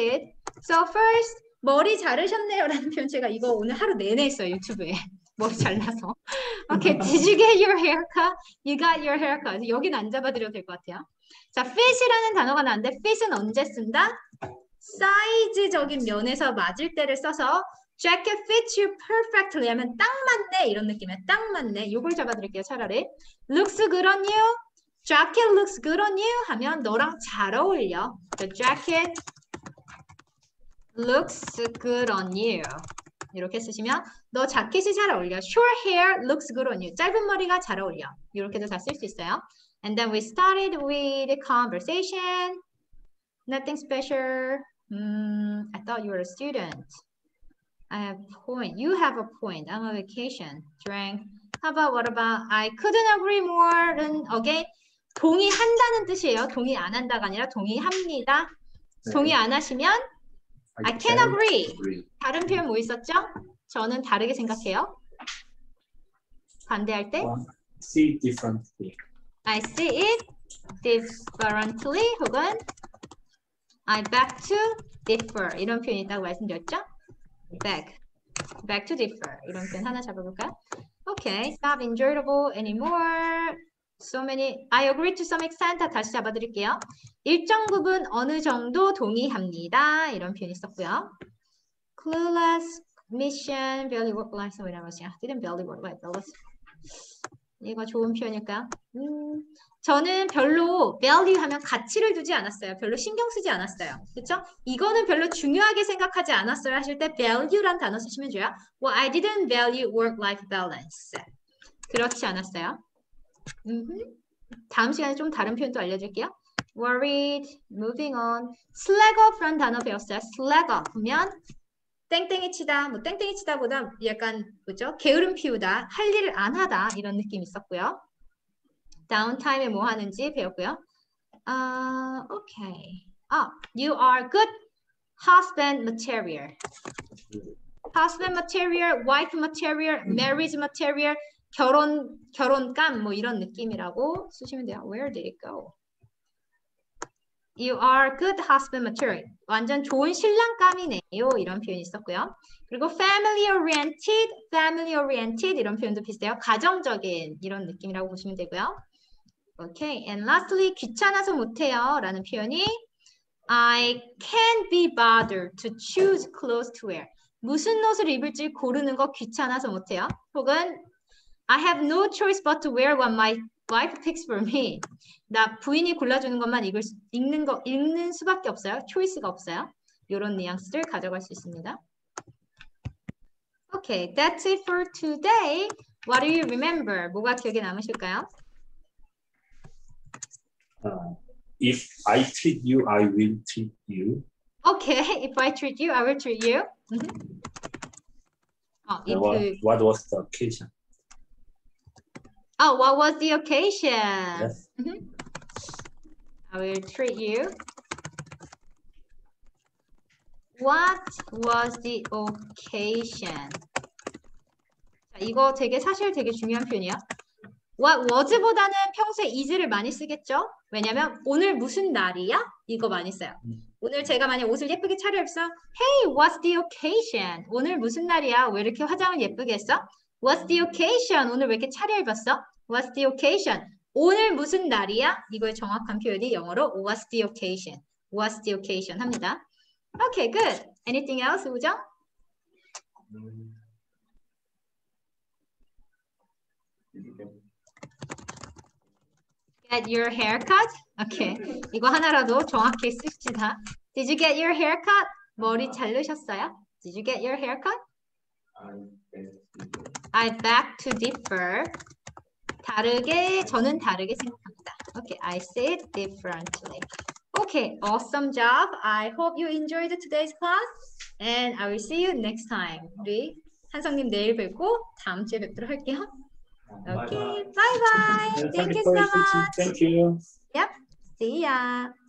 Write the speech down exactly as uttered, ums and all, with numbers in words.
it. So first, 머리 자르셨네요 라는 표현 제가 이거 오늘 하루 내내 했어요, 유튜브에. 머리 잘라서. Okay, did you get your haircut? You got your haircut. 여기는 안 잡아드려도 될 것 같아요. 자, fit이라는 단어가 나왔는데 fit은 언제 쓴다? 사이즈적인 면에서 맞을 때를 써서 jacket fits you perfectly 하면 딱 맞네 이런 느낌이에요. 딱 맞네. 이걸 잡아드릴게요, 차라리. looks good on you. jacket looks good on you 하면 너랑 잘 어울려. The jacket looks good on you. 이렇게 쓰시면 너 자켓이 잘 어울려. Short hair looks good on you. 짧은 머리가 잘 어울려. 이렇게도 다 쓸 수 있어요. And then we started with the conversation. Nothing special. Mm, I thought you were a student. I have a point. You have a point. I'm on vacation. Drank. How about what about I couldn't agree more는 again 동의한다는 뜻이에요. 동의 안 한다가 아니라 동의합니다. 네. 동의 안 하시면 I can agree. agree. 다른 표현 뭐 있었죠? 저는 다르게 생각해요. 반대할 때 One, see differently. I see it differently 혹은 I beg to differ 이런 표현이 있다고 말씀드렸죠? beg, beg to differ 이런 표현 하나 잡아볼까요? Okay, stop enjoyable anymore. So many, I agree to some extent. 다시 잡아드릴게요. 일정 부분 어느 정도 동의합니다. 이런 표현이 있었고요. Clueless, mission, barely work life, so whatever. Didn't barely work life balance. 이거 좋은 표현일까요? 음, 저는 별로 value 하면 가치를 두지 않았어요. 별로 신경 쓰지 않았어요. 그렇죠? 이거는 별로 중요하게 생각하지 않았어요. 하실 때 value란 단어 쓰시면 돼요. Well, I didn't value work-life balance. 그렇지 않았어요. 음흠. 다음 시간에 좀 다른 표현도 알려줄게요. Worried, moving on. Slack off라는 단어 배웠어요. Slack off 하면 땡땡이 치다, 뭐 땡땡이 치다보다 약간 뭐죠? 게으름 피우다, 할 일을 안 하다 이런 느낌이 있었고요. Downtime에 뭐 하는지 배웠고요. 아, uh, 오케이. 아, you are good husband material. Husband material, wife material, marriage material. 결혼, 결혼감 뭐 이런 느낌이라고 쓰시면 돼요. Where did it go? You are good husband material. 완전 좋은 신랑감이네요. 이런 표현이 있었고요. 그리고 family oriented, family oriented 이런 표현도 비슷해요. 가정적인 이런 느낌이라고 보시면 되고요. Okay, and lastly 귀찮아서 못해요 라는 표현이 I can't be bothered to choose clothes to wear. 무슨 옷을 입을지 고르는 거 귀찮아서 못해요. 혹은 I have no choice but to wear what my wife picks for me. 나 부인이 골라주는 것만 읽을 수, 읽는 거 읽는 수밖에 없어요. 초이스가 없어요. 이런 뉘앙스를 가져갈 수 있습니다. Okay, that's it for today. What do you remember? 뭐가 기억에 남으실까요? Uh, if I treat you, I will treat you. Okay, if I treat you, I will treat you. Mm-hmm. 어, Uh, what, 그, what was the occasion? Oh, what was the occasion? Yes. Mm-hmm. I will treat you. What was the occasion? 자, 이거 되게 사실 되게 중요한 표현이야. What was보다는 평소에 is를 많이 쓰겠죠? 왜냐면 오늘 무슨 날이야? 이거 많이 써요. 오늘 제가 만약 옷을 예쁘게 차려입어서 Hey, what's the occasion? 오늘 무슨 날이야? 왜 이렇게 화장을 예쁘게 했어? What's the occasion? 오늘 왜 이렇게 차려입었어? What's the occasion? 오늘 무슨 날이야? 이거의 정확한 표현이 영어로 What's the occasion? What's the occasion 합니다. Okay, good. Anything else, 우정? Get your haircut? Okay. 이거 하나라도 정확히 쓰시다. Did you get your haircut? 머리 자르셨어요? Did you get your haircut? I beg to differ. 다르게, 저는 다르게 생각합니다. Okay, I say it differently. Okay, awesome job. I hope you enjoyed today's class. And I will see you next time. 우리 한성님 내일 뵙고 다음 주에 뵙도록 할게요. Okay, bye bye. Thank you so much. Thank you. Yep, see ya.